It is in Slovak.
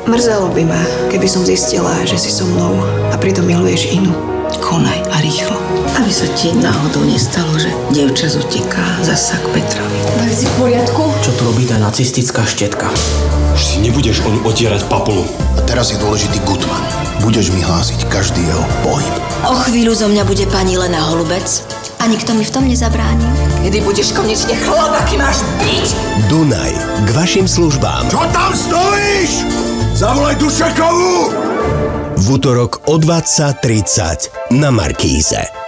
Mrzelo by ma, keby som zistila, že si so mnou a pritom miluješ inú. Konaj a rýchlo, aby sa ti náhodou nestalo, že dievča zuteká zasa k Petrovi. Dali si v poriadku? Čo tu robí tá nacistická štetka? Už si nebudeš oň otierať papulu. A teraz je dôležitý gutman. Budeš mi hlásiť každý jeho pohyb. O chvíľu zo mňa bude pani Lena Holubec a nikto mi v tom nezabráni. Kedy budeš konečne chlap, aký máš byť? Dunaj k vašim službám. Čo tam stojíš? Zavolaj Dušekovu! V utorok o 20:30 na Markíze.